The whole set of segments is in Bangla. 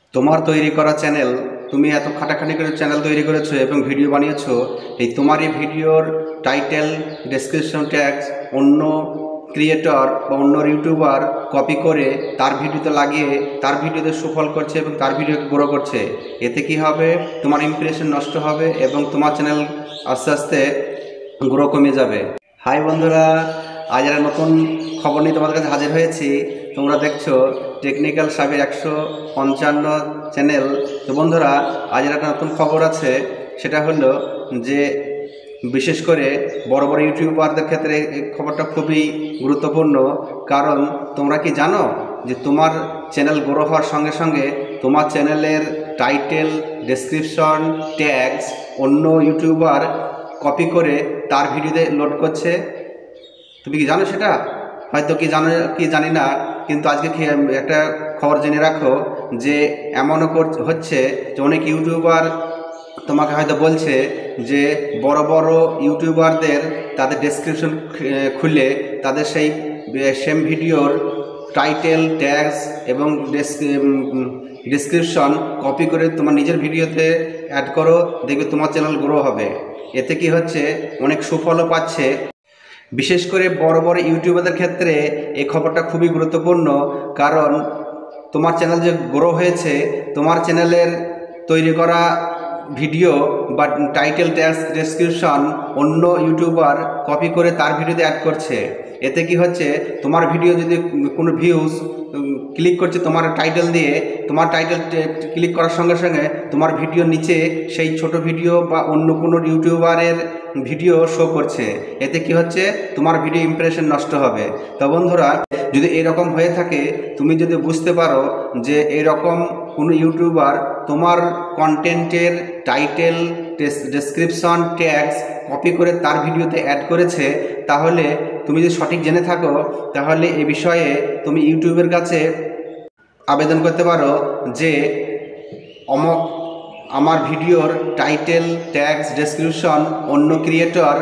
তোমার তৈরি করা চ্যানেল, তুমি এত খাটাখাটি করে চ্যানেল তৈরি করেছো এবং ভিডিও বানিয়েছো। এই তোমার এই ভিডিওর টাইটেল, ডেসক্রিপশন ট্যাগস অন্য ক্রিয়েটর বা অন্য ইউটিউবার কপি করে তার ভিডিওতে লাগিয়ে তার ভিডিওতে সুফল করছে এবং তার ভিডিওকে গ্রো করছে। এতে কি হবে? তোমার ইমপ্রেশন নষ্ট হবে এবং তোমার চ্যানেল আস্তে আস্তে গ্রো কমে যাবে। হাই বন্ধুরা, আজ একটা নতুন খবর নিয়ে তোমাদের কাছে হাজির হয়েছি। তোমরা দেখছো টেকনিক্যাল সাবির 155 চ্যানেল। তো বন্ধুরা, আজ একটা নতুন খবর আছে। সেটা হলো যে বিশেষ করে বড় বড় ইউটিউবারদের ক্ষেত্রে এই খবরটা খুবই গুরুত্বপূর্ণ। কারণ তোমরা কি জানো যে তোমার চ্যানেল গ্রো হওয়ার সঙ্গে সঙ্গে তোমার চ্যানেলের টাইটেল, ডেসক্রিপশন, ট্যাগস অন্য ইউটিউবার কপি করে তার ভিডিওতে লোড করছে? তুমি কি জানো সেটা? হয়তো কি জানো কি জানি না, কিন্তু আজকে একটা খবর জেনে রাখো যে এমনও হচ্ছে যে অনেক ইউটিউবার তোমাকে হয়তো বলছে যে বড় বড় ইউটিউবারদের তাদের ডেসক্রিপশন খুলে তাদের সেই সেম ভিডিওর টাইটেল, ট্যাগস এবং ডেসক্রিপশন কপি করে তোমার নিজের ভিডিওতে অ্যাড করো, দেখবে তোমার চ্যানেল গ্রো হবে। এতে কি হচ্ছে, অনেক সুফলও পাচ্ছে। বিশেষ করে বড় বড় ইউটিউবারদের ক্ষেত্রে এই খবরটা খুবই গুরুত্বপূর্ণ। কারণ তোমার চ্যানেল যে গ্রো হয়েছে, তোমার চ্যানেলের তৈরি করা ভিডিও বা টাইটেল, ট্যাগস, ডেসক্রিপশন অন্য ইউটিউবার কপি করে তার ভিডিওতে অ্যাড করছে। এতে কি হচ্ছে, তোমার ভিডিও যদি কোনো ভিউজ ক্লিক করছে তোমার টাইটেল দিয়ে, তোমার টাইটেল ক্লিক করার সঙ্গে সঙ্গে তোমার ভিডিওর নিচে সেই ছোট ভিডিও বা অন্য কোনো ইউটিউবারের ভিডিও শো করছে। এতে কি হচ্ছে, তোমার ভিডিও ইমপ্রেশন নষ্ট হবে। তো বন্ধুরা, যদি এরকম হয়ে থাকে, তুমি যদি বুঝতে পারো যে এরকম কোনো ইউটিউবার তোমার কন্টেন্টের টাইটেল, ডেসক্রিপশন, ট্যাগস কপি করে তার ভিডিওতে অ্যাড করেছে, তাহলে তুমি যদি সঠিক জেনে থাকো, তাহলে এ বিষয়ে তুমি ইউটিউবের কাছে আবেদন করতে পারো যে আমার ভিডিওর টাইটেল, ট্যাগস, ডেসক্রিপশন অন্য ক্রিয়েটর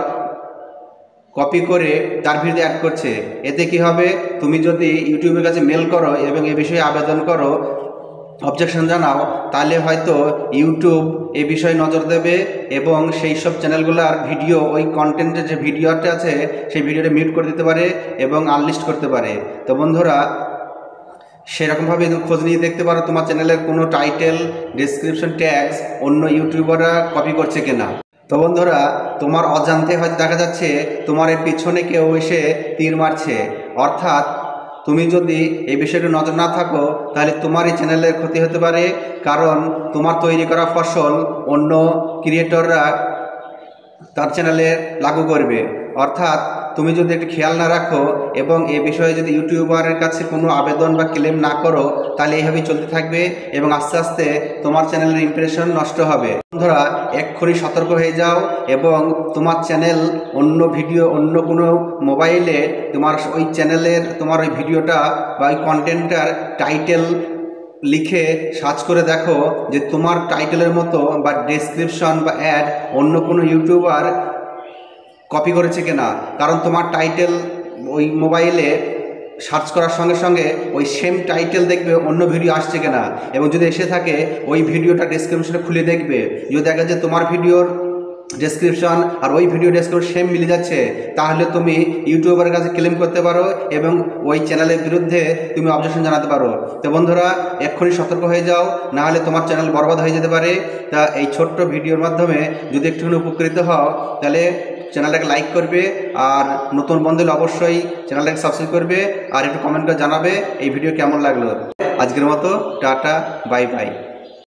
কপি করে তার ভিডিওতে অ্যাড করছে। এতে কি হবে, তুমি যদি ইউটিউবের কাছে মেল করো এবং এ বিষয়ে আবেদন করো, অবজেকশন জানাও, তাহলে হয়তো ইউটিউব এ বিষয়ে নজর দেবে এবং সেই সব চ্যানেলগুলোর ভিডিও, ওই কন্টেন্টের যে ভিডিওটা আছে সেই ভিডিওটা মিউট করে দিতে পারে এবং আনলিস্ট করতে পারে। তো বন্ধুরা, সেরকমভাবে খোঁজ নিয়ে দেখতে পারো তোমার চ্যানেলের কোনো টাইটেল, ডেসক্রিপশন, ট্যাগস অন্য ইউটিউবাররা কপি করছে কিনা। তো বন্ধুরা, তোমার অজান্তে হয়তো দেখা যাচ্ছে তোমার এর পিছনে কেউ এসে তীর মারছে। অর্থাৎ তুমি যদি এই বিষয়টা নজর না থাকো, তাহলে তোমার এই চ্যানেলের ক্ষতি হতে পারে। কারণ তোমার তৈরি করা ফসল অন্য ক্রিয়েটররা তার চ্যানেলে লাগু করবে। অর্থাৎ তুমি যদি একটু খেয়াল না রাখো এবং এ বিষয়ে যদি ইউটিউবারের কাছে কোনো আবেদন বা ক্লেম না করো, তাহলে এইভাবেই চলতে থাকবে এবং আস্তে আস্তে তোমার চ্যানেলের ইমপ্রেশন নষ্ট হবে। বন্ধুরা, এক্ষুনি সতর্ক হয়ে যাও এবং তোমার চ্যানেল অন্য ভিডিও, অন্য কোনো মোবাইলে তোমার ওই চ্যানেলের তোমার ওই ভিডিওটা বা ওই কন্টেন্টটার টাইটেল লিখে সার্চ করে দেখো যে তোমার টাইটেলের মতো বা ডেসক্রিপশন বা অ্যাড অন্য কোনো ইউটিউবার কপি করেছে কিনা। কারণ তোমার টাইটেল ওই মোবাইলে সার্চ করার সঙ্গে সঙ্গে ওই সেম টাইটেল দেখবে অন্য ভিডিও আসছে কিনা, এবং যদি এসে থাকে ওই ভিডিওটা ডেসক্রিপশনে খুলে দেখবে। যদি দেখা যায় তোমার ভিডিওর ডেসক্রিপশন আর ওই ভিডিও ডেসক্রিপশন সেম মিলে যাচ্ছে, তাহলে তুমি ইউটিউবের কাছে ক্লেম করতে পারো এবং ওই চ্যানেলের বিরুদ্ধে তুমি অবজেকশন জানাতে পারো। তো বন্ধুরা, এক্ষুনি সতর্ক হয়ে যাও, না হলে তোমার চ্যানেল বরবাদ হয়ে যেতে পারে। তা এই ছোট্ট ভিডিওর মাধ্যমে যদি একটুখানি উপকৃত হও, তাহলে চ্যানেলটাকে লাইক করবে, আর নতুন বন্ধু হলে অবশ্যই চ্যানেলটাকে সাবস্ক্রাইব করবে, আর একটু কমেন্ট করে জানাবে এই ভিডিও কেমন লাগলো। আজকের মতো টাটা, বাই বাই।